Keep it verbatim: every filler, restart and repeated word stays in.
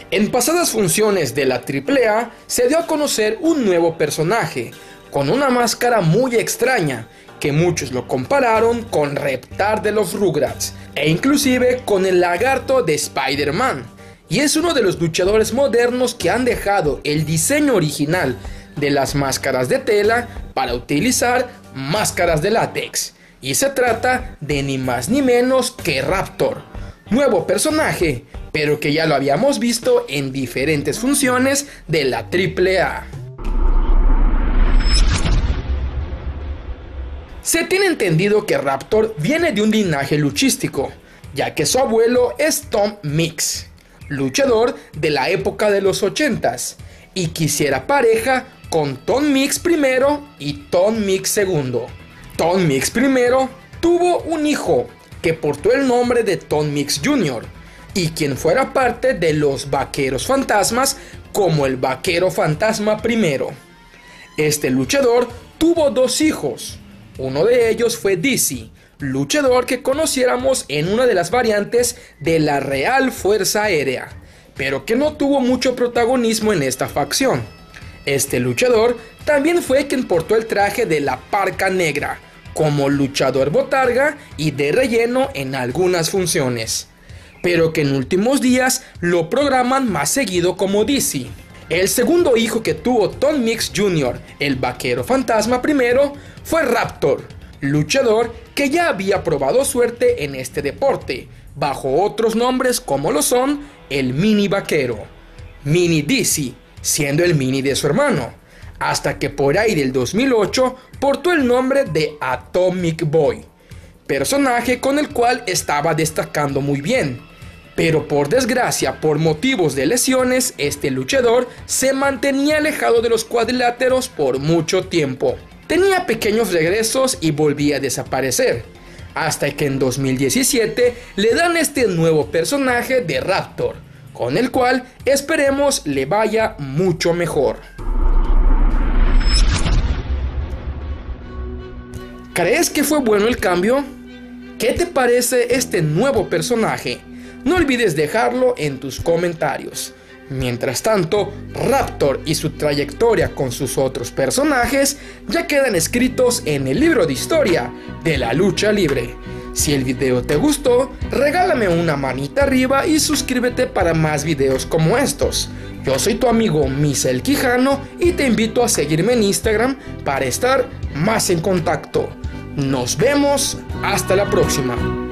En pasadas funciones de la triple A se dio a conocer un nuevo personaje, con una máscara muy extraña, que muchos lo compararon con Reptar de los Rugrats, e inclusive con el lagarto de Spider-Man, y es uno de los luchadores modernos que han dejado el diseño original de las máscaras de tela para utilizar máscaras de látex, y se trata de ni más ni menos que Raptor, nuevo personaje, pero que ya lo habíamos visto en diferentes funciones de la triple A. Se tiene entendido que Raptor viene de un linaje luchístico, ya que su abuelo es Tom Mix, luchador de la época de los ochentas, y quisiera pareja con Tom Mix primero y Tom Mix segundo. Tom Mix primero tuvo un hijo que portó el nombre de Tom Mix junior, y quien fuera parte de los Vaqueros Fantasmas como el Vaquero Fantasma primero. Este luchador tuvo dos hijos. Uno de ellos fue Dizzy, luchador que conociéramos en una de las variantes de la Real Fuerza Aérea, pero que no tuvo mucho protagonismo en esta facción. Este luchador también fue quien portó el traje de la Parca Negra, como luchador botarga y de relleno en algunas funciones, pero que en últimos días lo programan más seguido como Dizzy. El segundo hijo que tuvo Tom Mix junior, el Vaquero Fantasma primero, fue Raptor, luchador que ya había probado suerte en este deporte, bajo otros nombres como lo son el Mini Vaquero, Mini Dizzy, siendo el mini de su hermano, hasta que por ahí del dos mil ocho portó el nombre de Atomic Boy, personaje con el cual estaba destacando muy bien. Pero por desgracia, por motivos de lesiones, este luchador se mantenía alejado de los cuadriláteros por mucho tiempo. Tenía pequeños regresos y volvía a desaparecer, hasta que en dos mil diecisiete le dan este nuevo personaje de Raptor, con el cual esperemos le vaya mucho mejor. ¿Crees que fue bueno el cambio? ¿Qué te parece este nuevo personaje? No olvides dejarlo en tus comentarios. Mientras tanto, Raptor y su trayectoria con sus otros personajes ya quedan escritos en el libro de historia de la lucha libre. Si el video te gustó, regálame una manita arriba y suscríbete para más videos como estos. Yo soy tu amigo Misael Quijano y te invito a seguirme en Instagram para estar más en contacto. Nos vemos, hasta la próxima.